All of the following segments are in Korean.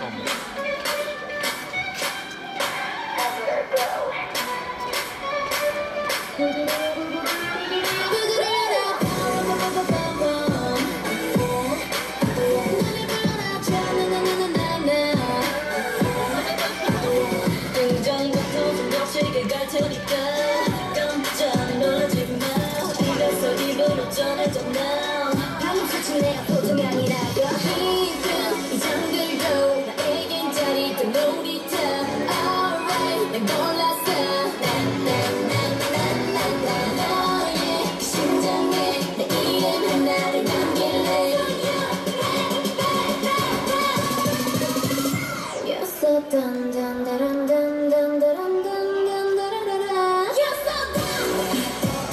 방금 사실 내가 보통이 아니라고 이 정글도 나에겐 짜릿한 놀이터 Alright 난 골랐어 너의 그 심장에 내 이름 하나를 남길래 You're so dun dun dun dun dun dun dun dun dun dun. You're so dun.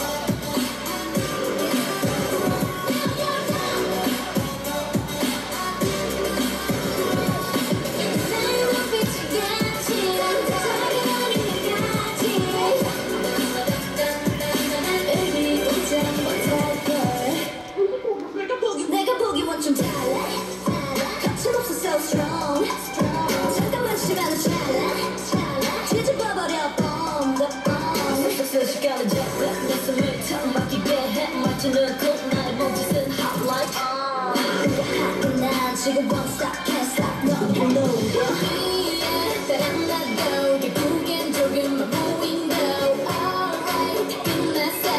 내가 보기 원좀 달라 거침없어 so strong 잠깐만 시간을 찰나 뒤집어버려 bomb the bomb 순식간에 jetlag 내 숨을 턱 막히게 해 마치 눈꼭 나의 몸짓은 hot like 내가 난 지금 won't stop can't stop 너를 녹여 따라나도 결국엔 조금만 보인다 alright 끝났어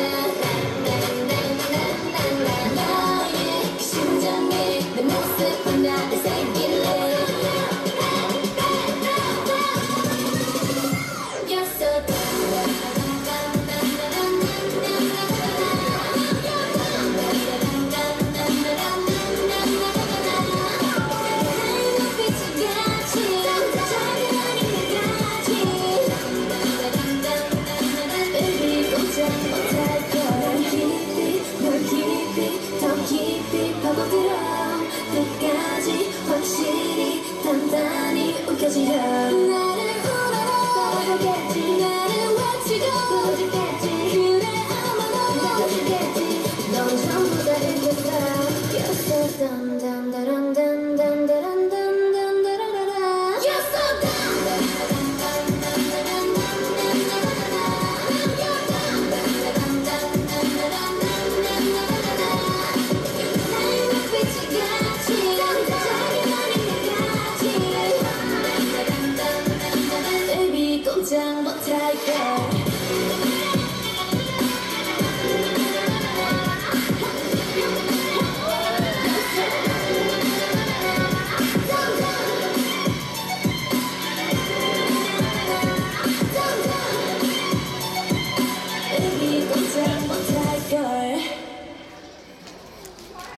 너의 그 심장에 내 모습 하나를 새길래 You're so 더 깊이 파고들어 끝까지 확실히 단단히 움켜쥐어